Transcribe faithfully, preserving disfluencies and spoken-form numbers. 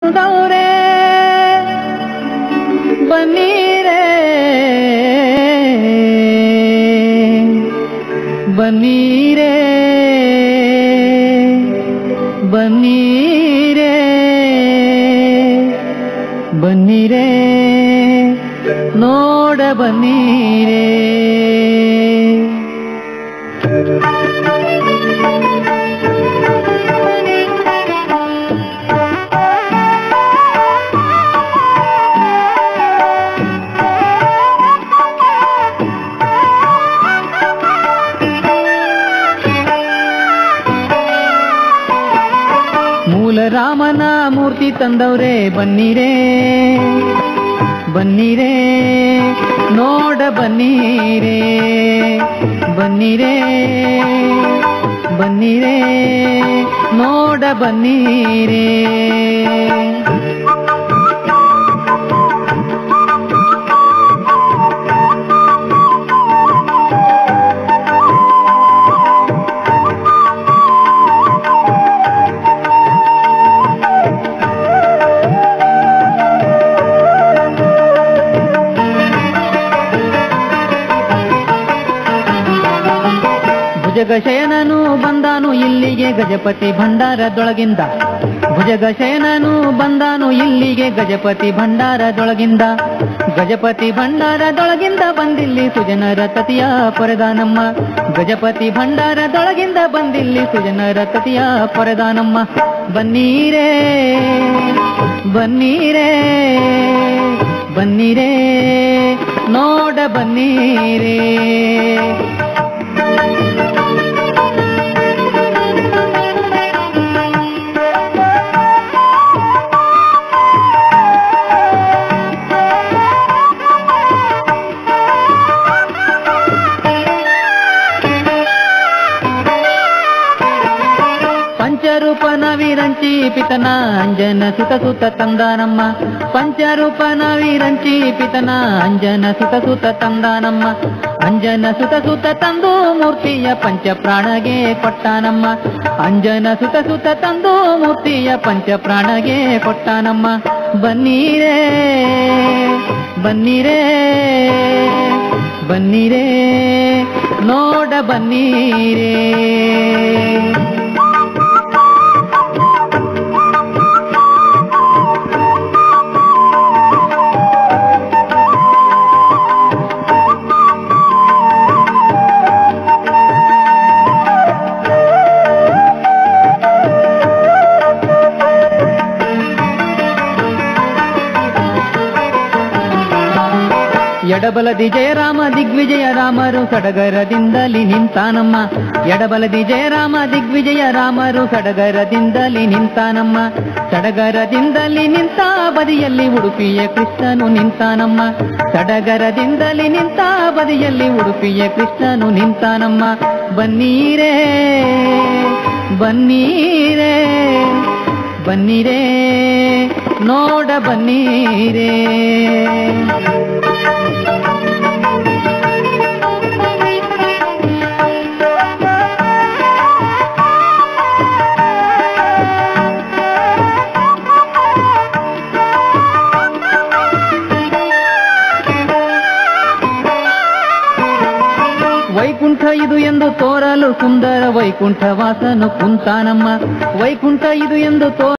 ದೌರೆ ಬನ್ನೀರೆ ಬನ್ನೀರೆ ಬನ್ನೀರೆ ಬನ್ನೀರೆ ನೋಡ ಬನ್ನೀರೆ. ಮೂಲ ರಾಮನ ಮೂರ್ತಿ ತಂದವ್ರೆ ಬನ್ನೀರೆ ಬನ್ನೀರೆ ನೋಡ ಬನ್ನೀರೆ ಬನ್ನೀರೆ ಬನ್ನೀರೆ ನೋಡ ಬನ್ನೀರೆ. ಭುಜಗಶಯನನು ಬಂದಾನು ಇಲ್ಲಿಗೆ ಗಜಪತಿ ಭಂಡಾರದೊಳಗಿಂದ. ಭುಜಗಶಯನನು ಬಂದಾನು ಇಲ್ಲಿಗೆ ಗಜಪತಿ ಭಂಡಾರದೊಳಗಿಂದ. ಗಜಪತಿ ಭಂಡಾರದೊಳಗಿಂದ ಬಂದಿಲ್ಲಿ ಸುಜನರ ತತಿಯ ಪೊರೆದಾನಮ್ಮ. ಗಜಪತಿ ಭಂಡಾರದೊಳಗಿಂದ ಬಂದಿಲ್ಲಿ ಸುಜನರ ತತಿಯ ಪೊರೆದಾನಮ್ಮ. ಬನ್ನೀರೆ ಬನ್ನೀರೆ ಬನ್ನೀರೆ ನೋಡ ಬನ್ನೀರೆ. ಪಂಚರೂಪನ ವಿರಂಚಿ ಪಿತನ ಅಂಜನ ಸುತ ಸುತ ತಂದಾನಮ್ಮ. ಪಂಚರೂಪನ ವಿರಂಚಿ ಪಿತನ ಅಂಜನ ಸುತ ಸುತ ತಂದಾನಮ್ಮ. ಅಂಜನ ಸುತ ಸುತ ತಂದು ಮೂರ್ತಿಯ ಪಂಚ ಪ್ರಾಣಗೆ ಕೊಟ್ಟಾನಮ್ಮ. ಅಂಜನ ಸುತ ಸುತ ತಂದು ಮೂರ್ತಿಯ ಪಂಚ ಪ್ರಾಣಗೆ ಕೊಟ್ಟಾನಮ್ಮ. ಬನ್ನೀರೆ ಬನ್ನೀರೆ ಬನ್ನೀರೆ ನೋಡ ಬನ್ನೀರೆ. ಎಡಬಲದಿ ಜಯರಾಮ ದಿಗ್ವಿಜಯ ರಾಮರು ಸಡಗರದಿಂದಲಿ ನಿಂತಾನಮ್ಮ. ಎಡಬಲದಿ ಜಯರಾಮ ದಿಗ್ವಿಜಯ ರಾಮರು ಸಡಗರದಿಂದಲಿ ನಿಂತಾನಮ್ಮ. ಸಡಗರದಿಂದಲಿ ನಿಂತ ಬದಿಯಲ್ಲಿ ಉಡುಪಿಯ ಕೃಷ್ಣನು ನಿಂತಾನಮ್ಮ. ಸಡಗರದಿಂದಲಿ ನಿಂತ ಬದಿಯಲ್ಲಿ ಉಡುಪಿಯ ಕೃಷ್ಣನು ನಿಂತಾನಮ್ಮ. ಬನ್ನೀರೆ ಬನ್ನೀರೆ ಬನ್ನೀರೆ ನೋಡ ಬನ್ನೀರೆ. ವೈಕುಂಠ ಇದು ಎಂದು ತೋರಲು ಸುಂದರ ವೈಕುಂಠ ವಾಸನು ಕುಂತಾನಮ್ಮ. ವೈಕುಂಠ ಇದು ಎಂದು ತೋ